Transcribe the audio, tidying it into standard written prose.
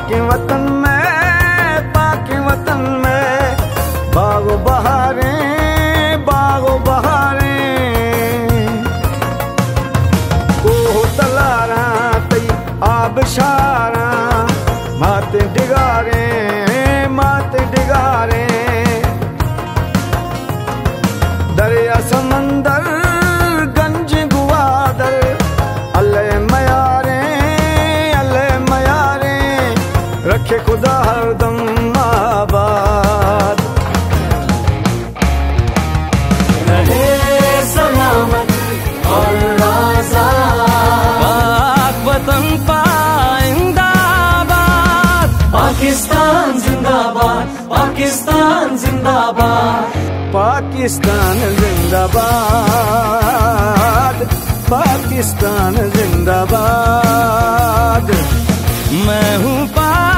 पाकि वतन में बागो बहारें कोह तलारा तई आबशारा माते डिगारे दरिया समंदर गंज गुआदर अल्लाह मयारे रखे खुदा हरदम आबाद रहे सलामत और आजाद पाक वतन पाइंदाबाद पाकिस्तान जिंदाबाद पाकिस्तान जिंदाबाद पाकिस्तान जिंदाबाद पाकिस्तान जिंदाबाद मैं हूँ